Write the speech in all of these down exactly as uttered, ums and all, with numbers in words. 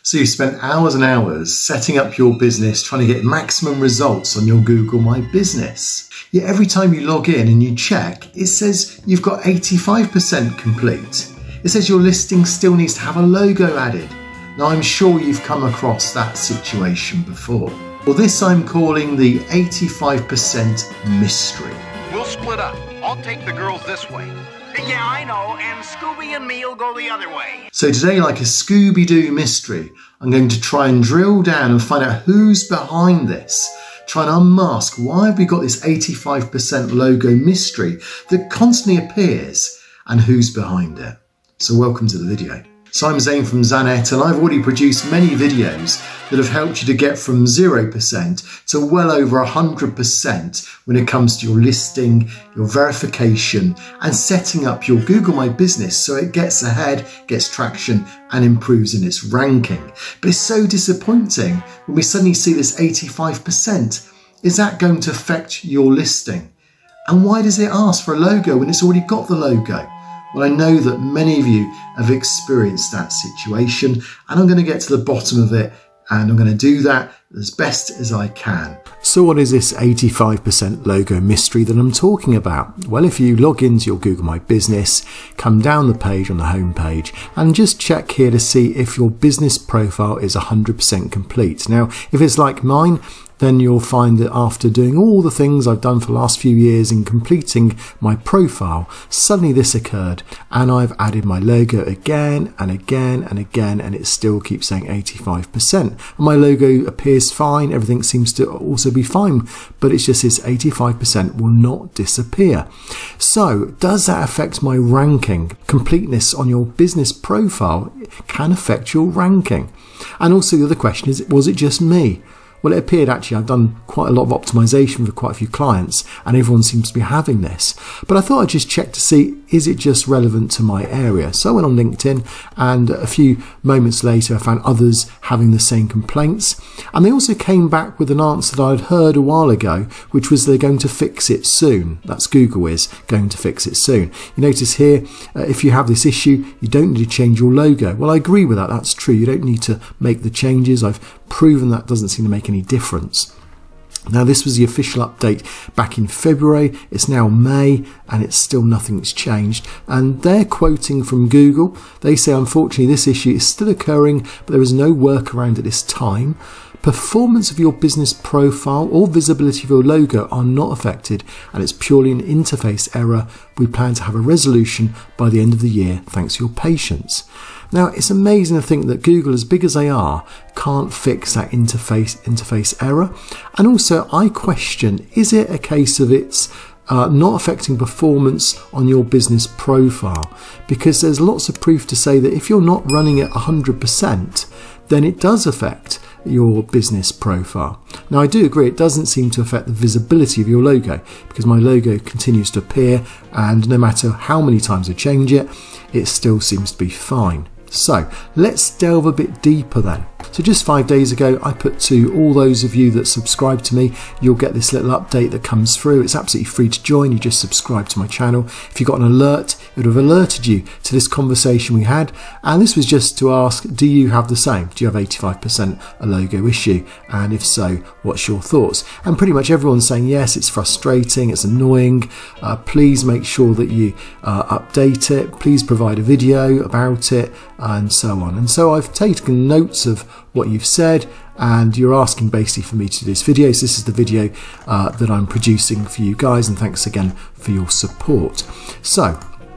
So you spent hours and hours setting up your business, trying to get maximum results on your Google My Business. Yet every time you log in and you check, it says you've got eighty-five percent complete. It says your listing still needs to have a logo added. Now I'm sure you've come across that situation before. Well, this I'm calling the eighty-five percent mystery. We'll split up. I'll take the girls this way. Yeah, I know, and Scooby and me will go the other way. So today, like a Scooby-Doo mystery, I'm going to try and drill down and find out who's behind this. Try and unmask why have we got this eighty-five percent logo mystery that constantly appears and who's behind it. So welcome to the video. So I'm Zane from Zanet, and I've already produced many videos that have helped you to get from zero percent to well over one hundred percent when it comes to your listing, your verification, and setting up your Google My Business so it gets ahead, gets traction, and improves in its ranking. But it's so disappointing when we suddenly see this eighty-five percent. Is that going to affect your listing? And why does it ask for a logo when it's already got the logo? Well, I know that many of you have experienced that situation, and I'm going to get to the bottom of it, and I'm going to do that as best as I can. So what is this eighty-five percent logo mystery that I'm talking about? Well, if you log into your Google My Business, come down the page on the home page and just check here to see if your business profile is one hundred percent complete. Now, if it's like mine, then you'll find that after doing all the things I've done for the last few years in completing my profile, suddenly this occurred and I've added my logo again and again and again, and it still keeps saying eighty-five percent. And my logo appears fine, everything seems to also be fine, but it's just this eighty-five percent will not disappear. So does that affect my ranking? Completeness on your business profile can affect your ranking. And also the other question is, was it just me? Well, it appeared actually I've done quite a lot of optimization for quite a few clients and everyone seems to be having this. But I thought I'd just check to see, is it just relevant to my area? So I went on LinkedIn, and a few moments later I found others having the same complaints. And they also came back with an answer that I'd heard a while ago, which was they're going to fix it soon. That's Google is going to fix it soon. You notice here, uh, if you have this issue, you don't need to change your logo. Well, I agree with that. That's true. You don't need to make the changes. I've proven that doesn't seem to make any difference. Now, this was the official update back in February. It's now May and it's still nothing's changed. And they're quoting from Google. They say, unfortunately, this issue is still occurring, but there is no workaround at this time. Performance of your business profile or visibility of your logo are not affected, and it's purely an interface error. We plan to have a resolution by the end of the year, thanks to your patience. Now, it's amazing to think that Google, as big as they are, can't fix that interface interface error. And also, I question, is it a case of it's uh, not affecting performance on your business profile? Because there's lots of proof to say that if you're not running at one hundred percent, then it does affect your business profile. Now, I do agree it doesn't seem to affect the visibility of your logo, because my logo continues to appear, and no matter how many times I change it, it still seems to be fine. So let's delve a bit deeper then. So just five days ago, I put to all those of you that subscribe to me, you'll get this little update that comes through. It's absolutely free to join. You just subscribe to my channel. If you got an alert, it would have alerted you to this conversation we had. And this was just to ask, do you have the same? Do you have eighty-five percent a logo issue? And if so, what's your thoughts? And pretty much everyone's saying, yes, it's frustrating, it's annoying. Uh, please make sure that you uh, update it. Please provide a video about it, and so on. And so I've taken notes of what you've said, and you're asking basically for me to do this video. So this is the video uh, that I'm producing for you guys, and thanks again for your support. So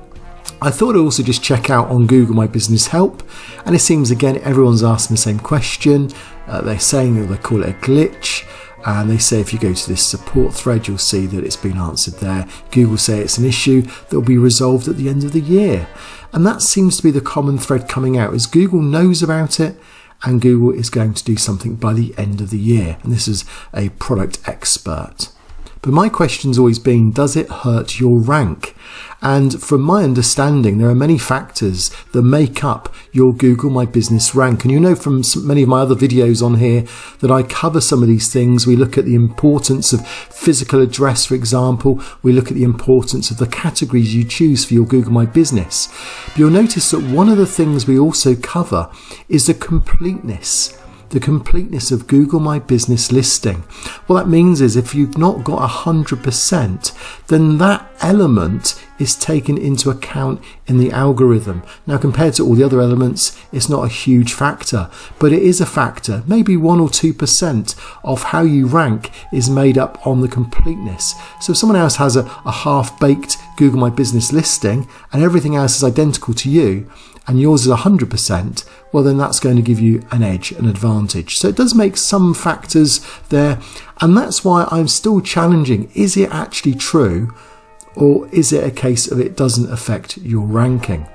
I thought I'd also just check out on Google My Business Help, and it seems again everyone's asking the same question. Uh, they're saying that they call it a glitch, and they say if you go to this support thread, you'll see that it's been answered there. Google say it's an issue that will be resolved at the end of the year. And that seems to be the common thread coming out, is Google knows about it and Google is going to do something by the end of the year. And this is a product expert. But my question's always been, does it hurt your rank? And from my understanding, there are many factors that make up your Google My Business rank. And you know from many of my other videos on here that I cover some of these things. We look at the importance of physical address, for example. We look at the importance of the categories you choose for your Google My Business. But you'll notice that one of the things we also cover is the completeness. The completeness of Google My Business listing. What that means is if you've not got one hundred percent, then that element is taken into account in the algorithm. Now, compared to all the other elements, it's not a huge factor, but it is a factor. Maybe one or two percent of how you rank is made up on the completeness. So if someone else has a, a half-baked Google My Business listing and everything else is identical to you, and yours is one hundred percent, well then that's going to give you an edge, an advantage. So it does make some factors there, and that's why I'm still challenging, is it actually true, or is it a case of it doesn't affect your ranking?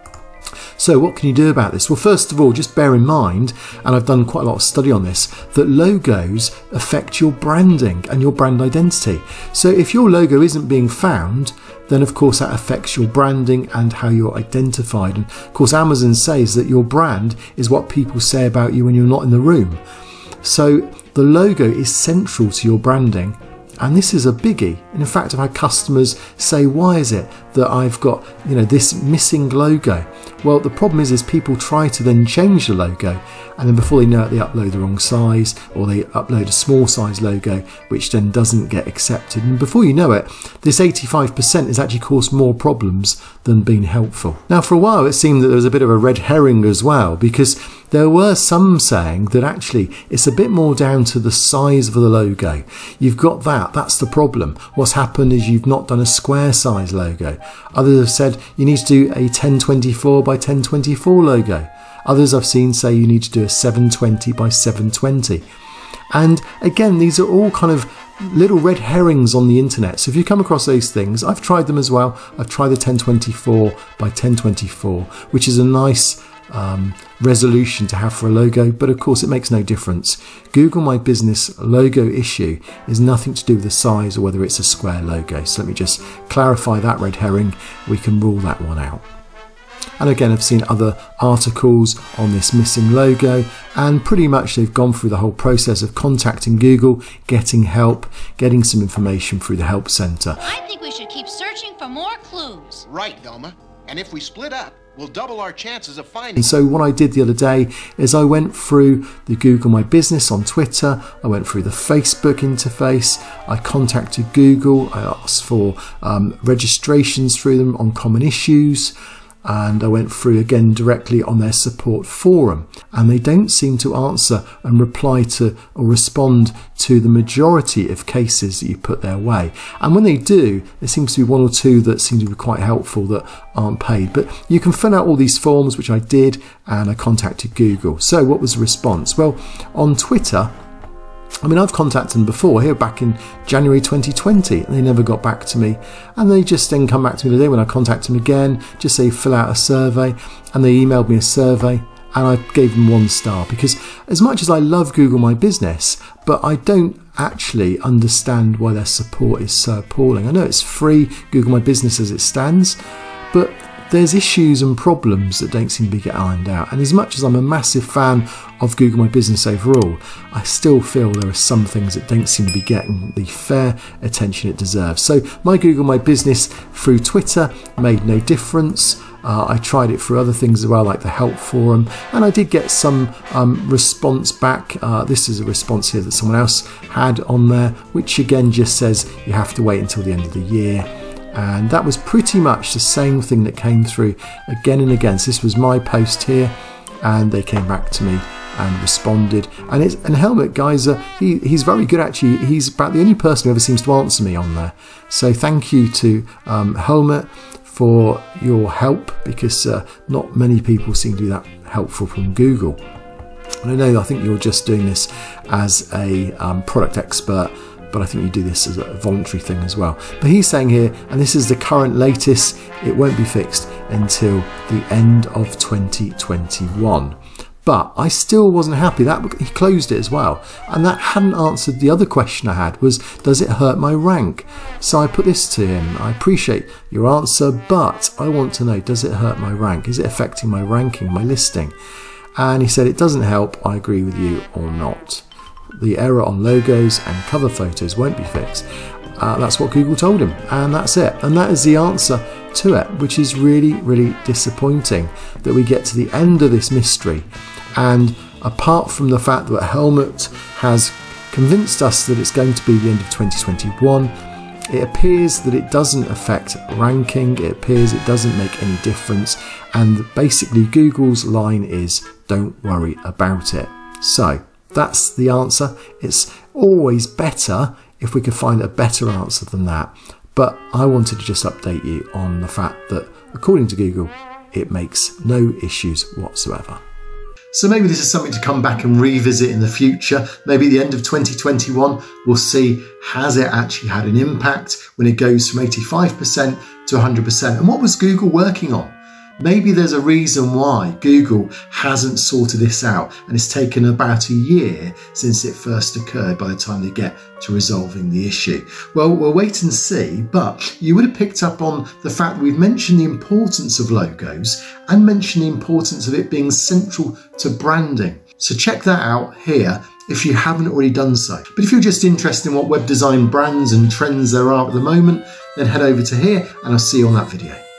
So what can you do about this? Well, first of all, just bear in mind, and I've done quite a lot of study on this, that logos affect your branding and your brand identity. So if your logo isn't being found, then of course that affects your branding and how you're identified. And of course Amazon says that your brand is what people say about you when you're not in the room. So the logo is central to your branding. And this is a biggie. And in fact, I've had customers say, why is it that I've got, you know, this missing logo? Well, the problem is, is people try to then change the logo, and then before they know it, they upload the wrong size, or they upload a small size logo, which then doesn't get accepted. And before you know it, this eighty-five percent has actually caused more problems than being helpful. Now, for a while, it seemed that there was a bit of a red herring as well, because there were some saying that actually it's a bit more down to the size of the logo. You've got that, that's the problem. What's happened is you've not done a square size logo. Others have said you need to do a ten twenty-four by ten twenty-four logo. Others I've seen say you need to do a seven twenty by seven twenty. And again, these are all kind of little red herrings on the internet. So if you come across those things, I've tried them as well. I've tried the ten twenty-four by ten twenty-four, which is a nice Um, resolution to have for a logo, but of course it makes no difference. Google My Business logo issue is nothing to do with the size or whether it's a square logo. So let me just clarify that red herring. We can rule that one out. And again, I've seen other articles on this missing logo, and pretty much they've gone through the whole process of contacting Google, getting help, getting some information through the help center. I think we should keep searching for more clues. Right, Velma. And if we split up, we'll double our chances of finding. And so what I did the other day is I went through the Google My Business on Twitter, I went through the Facebook interface, I contacted Google, I asked for um, registrations through them on common issues, and I went through again directly on their support forum, and they don't seem to answer and reply to or respond to the majority of cases that you put their way. And when they do, there seems to be one or two that seem to be quite helpful that aren't paid. But you can fill out all these forms, which I did, and I contacted Google. So what was the response? Well, on Twitter, I mean, I've contacted them before, here back in January twenty twenty, and they never got back to me. And they just then come back to me today when I contact them again, just say fill out a survey, and they emailed me a survey, and I gave them one star. Because as much as I love Google My Business, but I don't actually understand why their support is so appalling. I know it's free, Google My Business as it stands, but there's issues and problems that don't seem to be getting ironed out. And as much as I'm a massive fan of Google My Business overall, I still feel there are some things that don't seem to be getting the fair attention it deserves. So my Google My Business through Twitter made no difference. Uh, I tried it for other things as well, like the help forum, and I did get some um, response back. Uh, this is a response here that someone else had on there, which again just says you have to wait until the end of the year. And that was pretty much the same thing that came through again and again. So this was my post here, and they came back to me and responded. And it's and Helmut Geyser, he, he's very good actually. He's about the only person who ever seems to answer me on there. So thank you to um, Helmut for your help, because uh, not many people seem to be that helpful from Google. And I know, I think you're just doing this as a um, product expert, but I think you do this as a voluntary thing as well. But he's saying here, and this is the current latest, it won't be fixed until the end of twenty twenty-one. But I still wasn't happy. That he closed it as well, and that hadn't answered the other question I had, was does it hurt my rank? So I put this to him: I appreciate your answer, but I want to know, does it hurt my rank? Is it affecting my ranking, my listing? And he said it doesn't help. I agree with you or not. The error on logos and cover photos won't be fixed. Uh, that's what Google told him, and that's it. And that is the answer to it, which is really, really disappointing that we get to the end of this mystery. And apart from the fact that Helmut has convinced us that it's going to be the end of twenty twenty-one, it appears that it doesn't affect ranking, it appears it doesn't make any difference, and basically Google's line is don't worry about it. So that's the answer. It's always better if we could find a better answer than that, but I wanted to just update you on the fact that according to Google it makes no issues whatsoever. So maybe this is something to come back and revisit in the future. Maybe at the end of twenty twenty-one, we'll see, has it actually had an impact when it goes from eighty-five percent to one hundred percent? And what was Google working on? Maybe there's a reason why Google hasn't sorted this out, and it's taken about a year since it first occurred by the time they get to resolving the issue. Well, we'll wait and see, but you would have picked up on the fact that we've mentioned the importance of logos and mentioned the importance of it being central to branding. So check that out here if you haven't already done so. But if you're just interested in what web design brands and trends there are at the moment, then head over to here and I'll see you on that video.